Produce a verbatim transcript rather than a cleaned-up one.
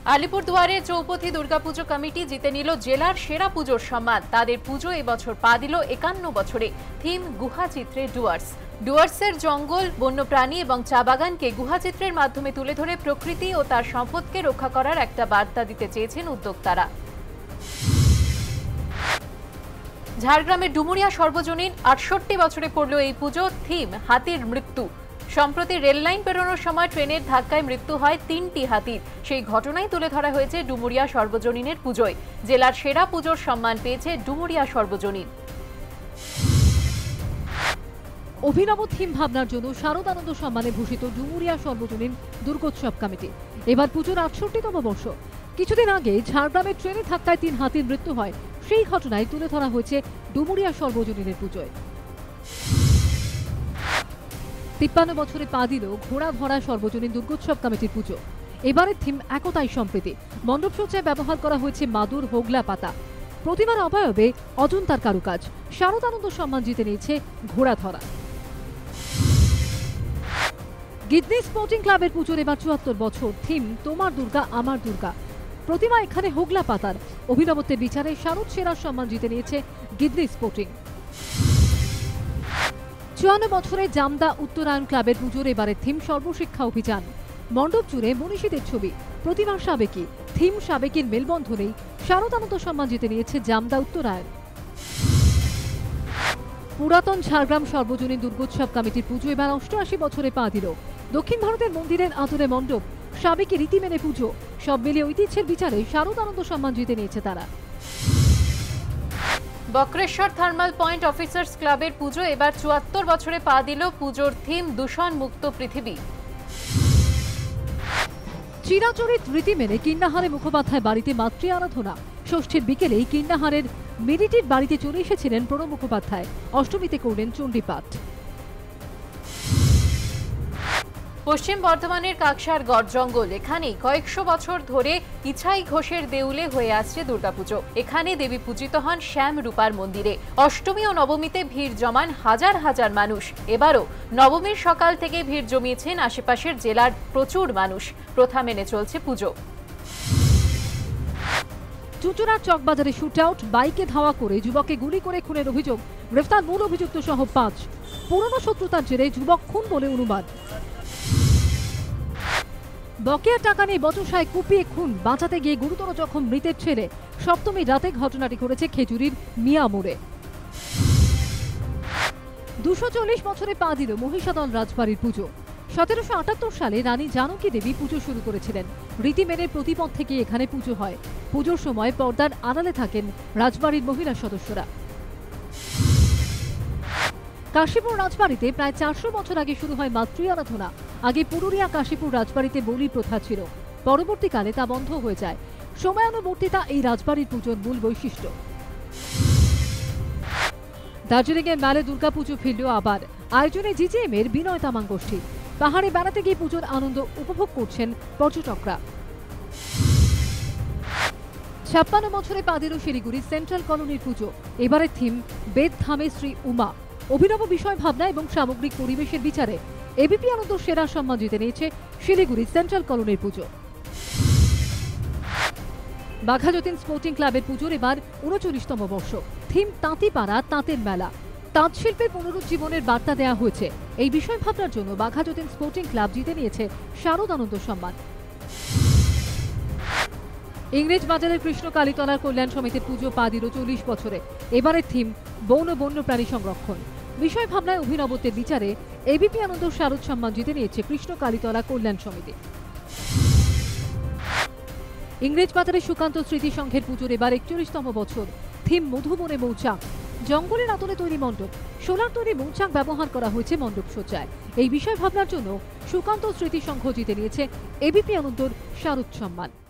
আলিপুরদুয়ারের চৌপথী Durga Puja committee জিতে নিল জেলার সেরা পুজোর সম্মান। তাদের পুজো এবছর পা দিল একান্ন বছরে। থিম গুহাচিত্রে ডুয়ার্স। ডুয়ার্সের জঙ্গল, বন্যপ্রাণী এবং চা বাগানকে গুহাচিত্রের মাধ্যমে তুলে ধরে প্রকৃতি ও তার সম্পদকে রক্ষা করার একটা বার্তা দিতে চেয়েছেন উদ্যোক্তারা। ঝাড়গ্রামের ডুমুরিয়া সর্বজনীন আটষট্টি বছরে পড়ল এই পুজো। থিম হাতির মৃত্যু। সম্প্রতি রেললাইন পেরোনোর সময় ট্রেনের ধাক্কায় মৃত্যু হয় তিনটি হাতির। সেই ঘটনাই তুলে ধরা হয়েছে ডুমুরিয়া সর্বজনীনের পুজোয়। জেলার সেরা পুজোর সম্মান পেয়েছে ডুমুরিয়া সর্বজনীন। অভিনব থিম ভাবনার জন্য শারদানন্দ সম্মানে ভূষিত ডুমুরিয়া সর্বজনীন দুর্গোৎসব কমিটি। এবার পুজোর আটষট্টিতম বর্ষ। কিছুদিন আগে ঝাড়গ্রামের ট্রেনের ধাক্কায় তিন হাতির মৃত্যু হয়। সেই ঘটনায় তুলে ধরা হয়েছে ডুমুরিয়া সর্বজনীনের পুজোয়। তিপ্পান্ন বছরে পা দিল ঘোড়া ধরা সর্বজনীন দুর্গোৎসব কমিটির পুজো। এবারের থিম একতাই সম্প্রীতি। মণ্ডপসজ্জায় ব্যবহার করা হয়েছে মাদুর, হোগলা পাতা। প্রতিমার অবয়বে অজন্তার কারুকাজ। শারদানন্দ সম্মান জিতে নিয়েছে ঘোড়া ধরা। গিডনি স্পোর্টিং ক্লাবের পুজোর এবার চুয়াত্তর বছর। থিম তোমার দুর্গা আমার দুর্গা। প্রতিমা এখানে হোগলা পাতার। অভিনবত্বের বিচারে শারদ সেরার সম্মান জিতে নিয়েছে গিডনি স্পোর্টিং। চুয়ান্ন বছরে জামদা উত্তরায়ণ ক্লাবের পুজোর এবারের থিম সর্বশিক্ষা অভিযান। মণ্ডপ জুড়ে মনীষীদের ছবি, প্রতিমা সাবেকি। থিম সাবেকির মেলবন্ধনেই শারদানন্দ সম্মান জিতে নিয়েছে জামদা উত্তরায়ণ। পুরাতন ঝাড়গ্রাম সর্বজনীন দুর্গোৎসব কমিটির পুজো এবার অষ্টআশি বছরে পা দিল। দক্ষিণ ভারতের মন্দিরের আদরে মণ্ডপ, সাবেকি রীতি মেনে পুজো, সব মিলিয়ে ঐতিহ্যের বিচারে শারদানন্দ সম্মান জিতে নিয়েছে তারা। বক্রেশ্বর থার্মাল পয়েন্ট অফিসার্স ক্লাবের পুজো এবার চুয়াত্তর বছরে পা দিল। পুজোর থিম দূষণ মুক্ত পৃথিবী। চিরাচরিত রীতি মেনে কিন্নাহারে মুখোপাধ্যায় বাড়িতে মাতৃ আরাধনা। ষষ্ঠীর বিকেলেই কিন্নাহারের মেরিটির বাড়িতে চলে এসেছিলেন প্রণব মুখোপাধ্যায়। অষ্টমীতে করলেন চণ্ডীপাঠ। পশ্চিম বর্ধমানের কাকসার গড় জঙ্গল, এখানেই কয়েকশো বছর ধরে ইছাই ঘোষের দেউলে হয়ে আসছে দুর্গাপুজো। এখানে দেবী পূজিত হন শ্যাম রূপার মন্দিরে। অষ্টমী ও নবমীতে ভিড় জমান হাজার হাজার মানুষ। এবারও নবমীর সকাল থেকে ভিড় জমিয়েছেন আশেপাশের জেলার প্রচুর মানুষ। প্রথা মেনে চলছে পুজো। চুচুড়ার চকবাজারে শুট আউট, বাইকে ধাওয়া করে যুবককে গুলি করে খুনের অভিযোগ। গ্রেফতার মূল অভিযুক্ত সহ পাঁচ। পুরনো শত্রুতার জেরে যুবক খুন বলে অনুমান। বকেয়া টাকা নিয়ে বচসায় কুপিয়ে খুন, বাঁচাতে গিয়ে গুরুতর জখম মৃতের ছেলে। সপ্তমী রাতে ঘটনাটি ঘটেছে খেজুরির মিয়া মোড়ে। দুশো চল্লিশ বছরে পা দিল মহিষাদল রাজবাড়ির পুজো। সতেরোশো আটাত্তর সালে রানী জানকী দেবী পুজো শুরু করেছিলেন। রীতি মেনে প্রতিপদ থেকে এখানে পুজো হয়। পুজোর সময় পর্দার আড়ালে থাকেন রাজবাড়ির মহিলা সদস্যরা। কাশীপুর রাজবাড়িতে প্রায় চারশো বছর আগে শুরু হয় মাতৃ আরাধনা। আগে পুরুলিয়া কাশীপুর রাজবাড়িতে বলি প্রথা ছিল। পরবর্তীকালে তা বন্ধ হয়ে যায়। সময়ানুবর্তিতা এই রাজবাড়ির পুজোর মূল বৈশিষ্ট্য। দার্জিলিংয়ের মেলে দুর্গাপুজো ফিরল আবার। আয়োজনে জিজিএম এর বিনয় তামাং গোষ্ঠী। পাহাড়ে বেড়াতে গিয়ে পুজোর আনন্দ উপভোগ করছেন পর্যটকরা। ছাপ্পান্ন বছরে পা দিল শিলিগুড়ি সেন্ট্রাল কলোনির পুজো। এবারের থিম বেদ ধামে শ্রী উমা। অভিনব বিষয় ভাবনা এবং সামগ্রিক পরিবেশের বিচারে এবিপি আনন্দ সেরা সম্মান জিতে নিয়েছে শিলিগুড়ি সেন্ট্রাল কলোনির পুজো। বাঘাযতীন স্পোর্টিং ক্লাবের পুজোর এবার উনচল্লিশতম বর্ষ। থিম তাঁতিপাড়া, তাঁতের মেলা। তাঁত শিল্পের পুনরুজ্জীবনের বার্তা দেওয়া হয়েছে। এই বিষয় ভাবনার জন্য বাঘাযতীন স্পোর্টিং ক্লাব জিতে নিয়েছে শারদানন্দ সম্মান। ইংরেজ বাজারের কৃষ্ণ কালীতলার কল্যাণ সমিতির পুজো পা দিল চল্লিশ বছরে। এবারের থিম বন ও বন্যপ্রাণী সংরক্ষণ। বিষয় ভাবনায় অভিনবত্বের বিচারে এবিপি আনন্দ শারদ সম্মান জিতে নিয়েছে কৃষ্ণ কালীতলা কল্যাণ সমিতি। ইংরেজ বাজারের সুকান্ত স্মৃতি সংঘের পুজোর এবার একচল্লিশতম বছর। থিম মধুবনে মৌচাক। জঙ্গলের আতলে তৈরি মণ্ডপ, সোলার তৈরি মৌচাক ব্যবহার করা হয়েছে মণ্ডপ সজ্জায়। এই বিষয় ভাবনার জন্য সুকান্ত স্মৃতি সংঘ জিতে নিয়েছে এবিপি আনন্দর শারদ সম্মান।